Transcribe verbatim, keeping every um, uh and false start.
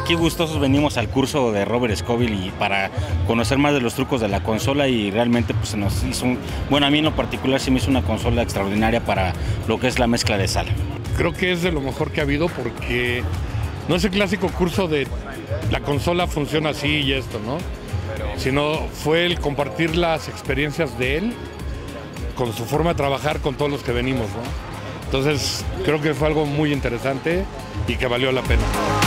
aquí gustosos venimos al curso de Robert Scoble y para conocer más de los trucos de la consola y realmente pues se nos hizo un, bueno, a mí en lo particular se me hizo una consola extraordinaria para lo que es la mezcla de sala. Creo que es de lo mejor que ha habido porque no es el clásico curso de la consola funciona así y esto, ¿no? Sino fue el compartir las experiencias de él con su forma de trabajar con todos los que venimos, ¿no? Entonces creo que fue algo muy interesante y que valió la pena.